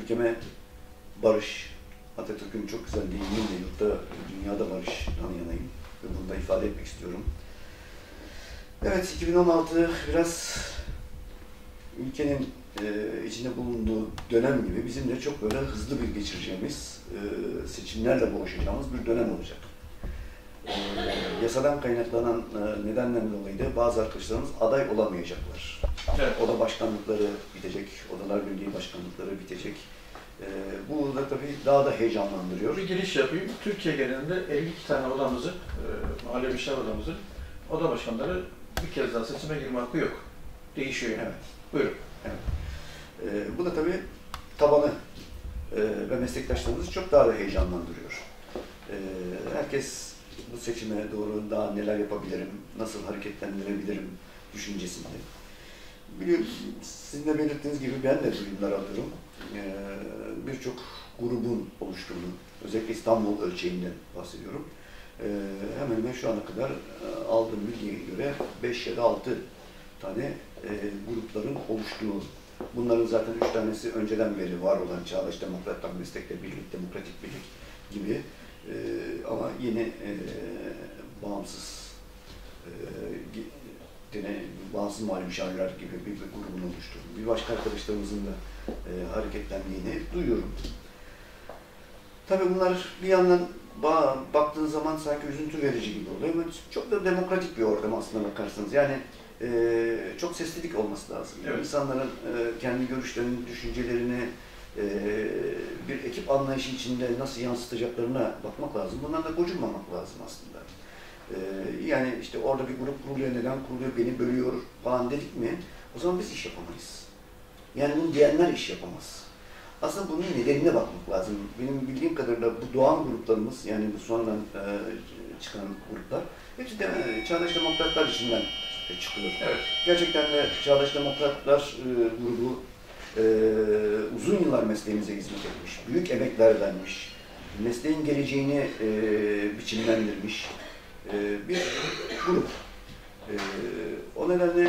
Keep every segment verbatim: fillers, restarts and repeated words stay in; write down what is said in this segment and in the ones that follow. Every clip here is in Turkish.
ülkeme barış, Atatürk'ün çok güzel deyimiyle yurtta, dünyada barıştan yanayım ve bunu da ifade etmek istiyorum. Evet, iki bin on altı biraz ülkenin e, içinde bulunduğu dönem gibi bizim de çok böyle hızlı bir geçireceğimiz, e, seçimlerle boğuşacağımız bir dönem olacak. E, yasadan kaynaklanan e, nedenden dolayı da bazı arkadaşlarımız aday olamayacaklar. Evet. Oda başkanlıkları bitecek, Odalar Birliği başkanlıkları bitecek. E, bu da tabii daha da heyecanlandırıyor. Bir giriş yapayım. Türkiye genelinde elli iki tane odamızı, e, mahalle meclisler odamızı, oda başkanları bir kez daha seçime girme hakkı yok. Değişiyor yani. Evet. Buyurun. Evet. E, bu da tabii tabanı e, ve meslektaşlarımızı çok daha da heyecanlandırıyor. E, herkes bu seçime doğru daha neler yapabilirim, nasıl hareketlendirebilirim düşüncesinde. Biliyorum, sizin de belirttiğiniz gibi ben de duyumlar alıyorum. E, Birçok grubun oluştuğunu, özellikle İstanbul ölçeğinden bahsediyorum. E, hemen hemen şu ana kadar e, aldığım bilgiye göre beş ya da altı tane e, grupların oluştuğu, bunların zaten üç tanesi önceden beri var olan Çağdaş Demokratlar, Meslekler Birlik, Demokratik Birlik gibi e, ama yeni e, bağımsız e, yine bağımsız mali müşavirler gibi bir, bir grubun oluştuğunu, bir başka arkadaşlarımızın da e, hareketlendiğini duyuyorum. Tabii bunlar bir yandan baktığın zaman sanki üzüntü verici gibi oluyor ama çok da demokratik bir ortam aslında bakarsanız. Yani e, çok seslilik olması lazım. Evet. İnsanların e, kendi görüşlerini, düşüncelerini e, bir ekip anlayışı içinde nasıl yansıtacaklarına bakmak lazım. Bundan da gocunmamak lazım aslında. E, yani işte orada bir grup kuruluyor, neden kuruluyor, beni bölüyor falan dedik mi, o zaman biz iş yapamayız. Yani bunu diyenler iş yapamaz. Aslında bunun nedenine bakmak lazım. Benim bildiğim kadarıyla bu doğan gruplarımız, yani bu sonradan e, çıkan gruplar, hepsi de e, Çağdaş Demokratlar içinden e, çıkıyor. Evet. Gerçekten de Çağdaş Demokratlar e, grubu e, uzun yıllar mesleğimize hizmet etmiş, büyük emekler vermiş, mesleğin geleceğini e, biçimlendirmiş e, bir grup. E, o nedenle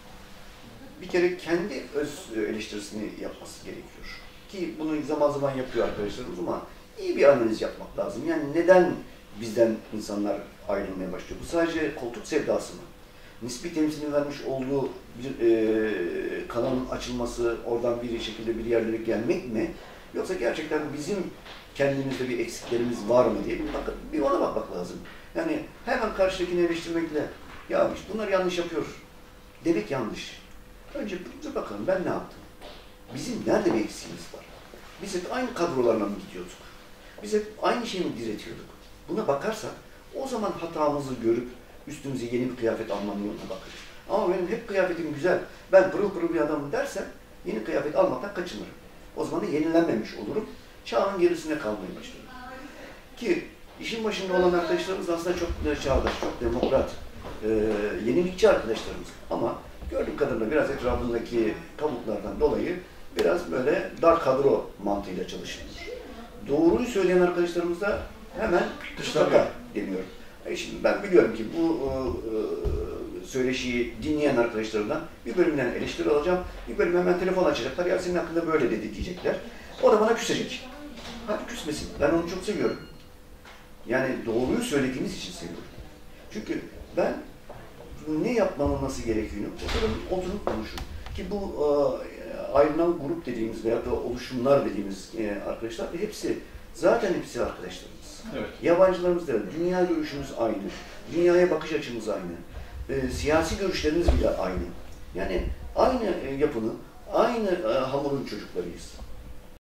bir kere kendi öz eleştirisini yapması gerekiyor. Ki bunu zaman zaman yapıyor arkadaşlarımız ama iyi bir analiz yapmak lazım. Yani neden bizden insanlar ayrılmaya başlıyor? Bu sadece koltuk sevdası mı? Nispi temsilini vermiş olduğu bir e, kanalın açılması, oradan bir şekilde bir yerlere gelmek mi? Yoksa gerçekten bizim kendimizde bir eksiklerimiz var mı diye bir, bakın, bir ona bakmak lazım. Yani hemen karşıdakini eleştirmekle, ya işte bunlar yanlış yapıyor demek yanlış. Önce bir bakalım ben ne yaptım? Bizim nerede bir eksiğimiz var? Biz hep aynı kadrolarla mı gidiyorduk? Biz hep aynı şeyi mi diretiyorduk? Buna bakarsak o zaman hatamızı görüp üstümüze yeni bir kıyafet almanın yoluna bakarız. Ama benim hep kıyafetim güzel, ben pırıl pırıl bir adamım dersen yeni kıyafet almaktan kaçınırım. O zaman da yenilenmemiş olurum. Çağın gerisine kalmaya başlarım. Ki işin başında olan arkadaşlarımız aslında çok çağdaş, çok demokrat, e, yenilikçi arkadaşlarımız. Ama gördüğüm kadarıyla biraz etrafındaki kabuklardan dolayı biraz böyle dar kadro mantığıyla çalışıyor. Doğruyu söyleyen arkadaşlarımız da hemen dışlanıyor deniyor. E şimdi ben biliyorum ki bu e, söyleşiyi dinleyen arkadaşlarımdan bir bölümden eleştiri alacağım, bir bölüm hemen telefon açacaklar, ya senin hakkında böyle dedi diyecekler. O da bana küsecek. Hadi küsmesin, ben onu çok seviyorum. Yani doğruyu söylediğimiz için seviyorum. Çünkü ben ne yapmamın nasıl gerektiğini oturup, oturup konuşun. Ki bu e, ayrılan grup dediğimiz veya da oluşumlar dediğimiz e, arkadaşlar hepsi, zaten hepsi arkadaşlarımız. Evet. Yabancılarımız da, dünya görüşümüz aynı, dünyaya bakış açımız aynı, e, siyasi görüşlerimiz bile aynı. Yani aynı e, yapının, aynı e, hamurun çocuklarıyız.